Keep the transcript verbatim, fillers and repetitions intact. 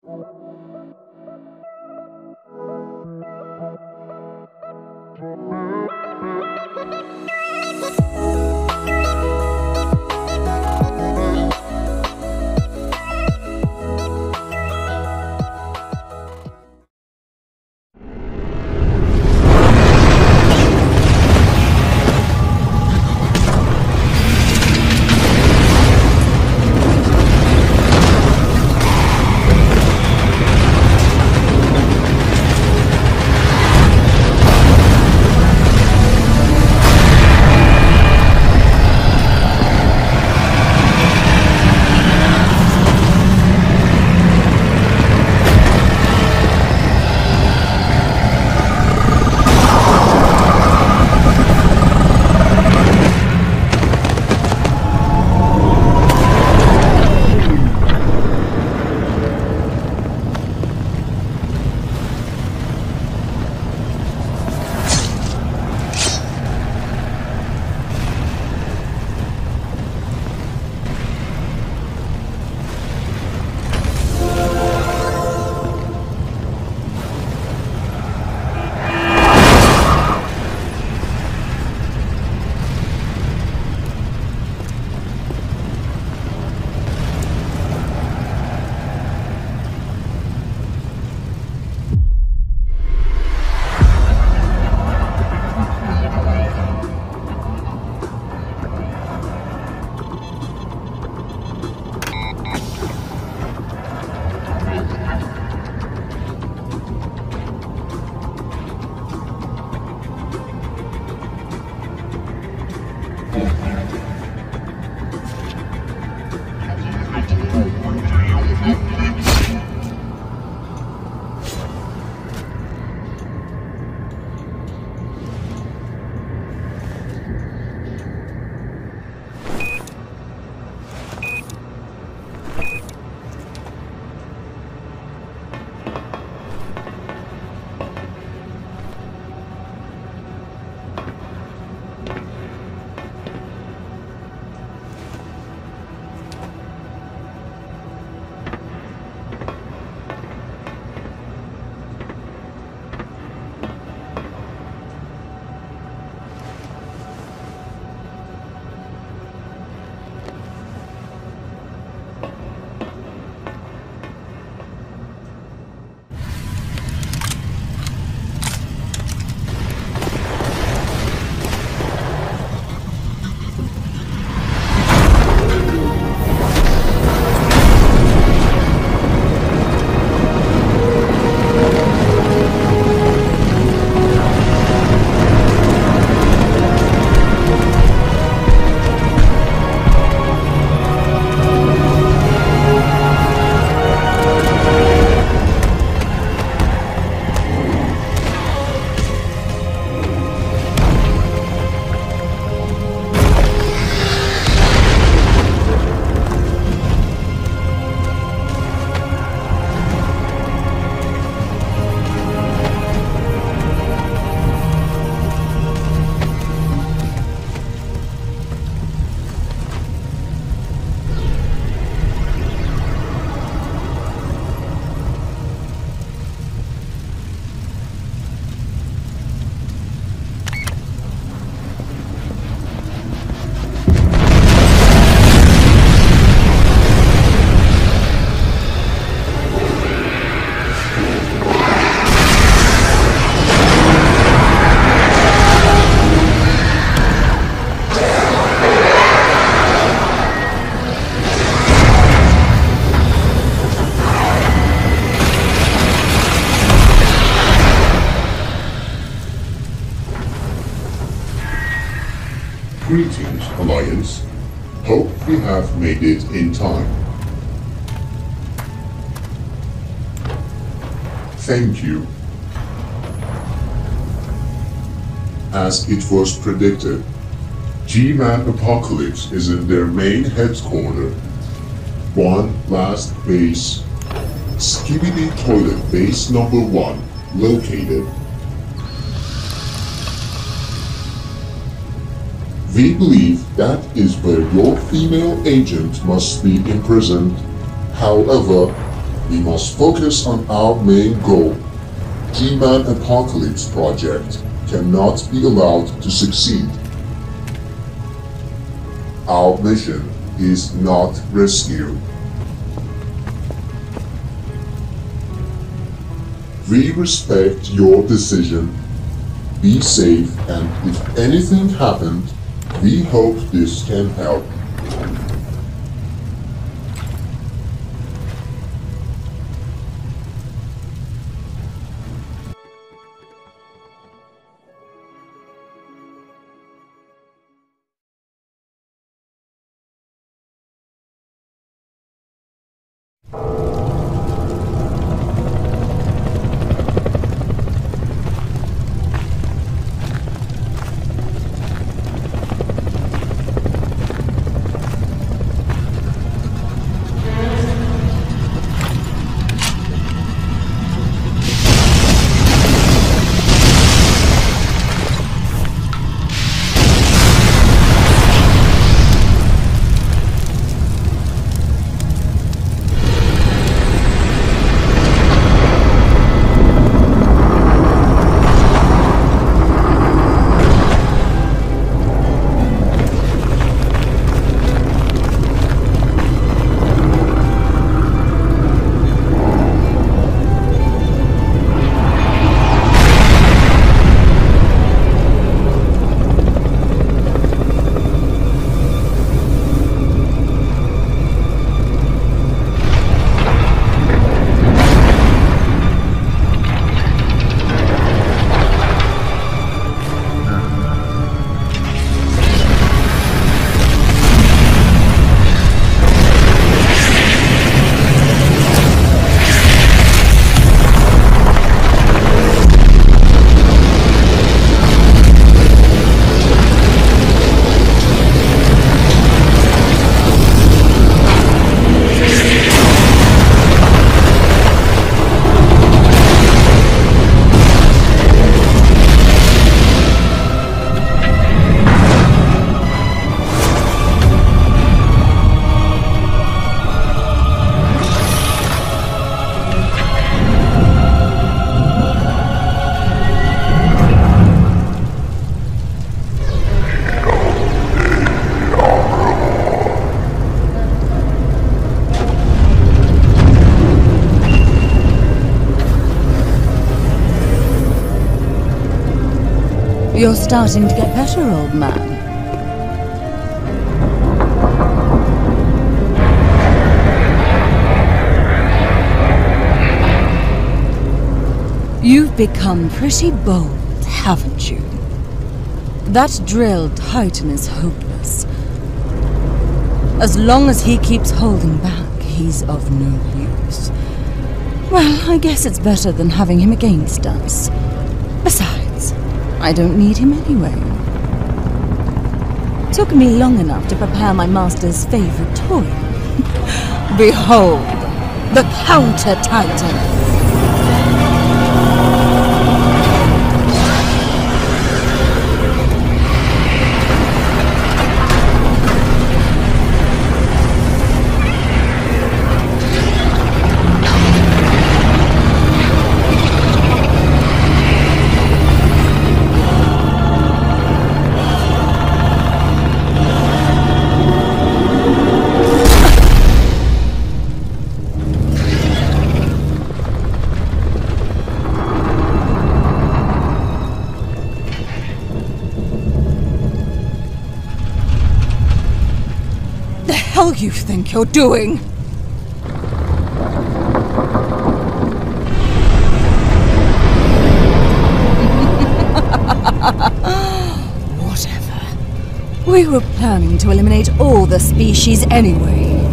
Greetings, Alliance. Hope we have made it in time. Thank you. As it was predicted, G-Man Apocalypse is in their main headquarters. One last base. Skibidi Toilet Base Number one, located. We believe that is where your female agent must be imprisoned. However, We must focus on our main goal. G-Man Apocalypse project cannot be allowed to succeed. Our mission is not rescue. We respect your decision. Be safe, and if anything happened, we hope this can help. You're starting to get better, old man. You've become pretty bold, haven't you? That drilled titan is hopeless. As long as he keeps holding back, he's of no use. Well, I guess it's better than having him against us. Besides, I don't need him anyway. Took me long enough to prepare my master's favorite toy. Behold, the counter-titan. What do you think you're doing? Whatever. We were planning to eliminate all the species anyway.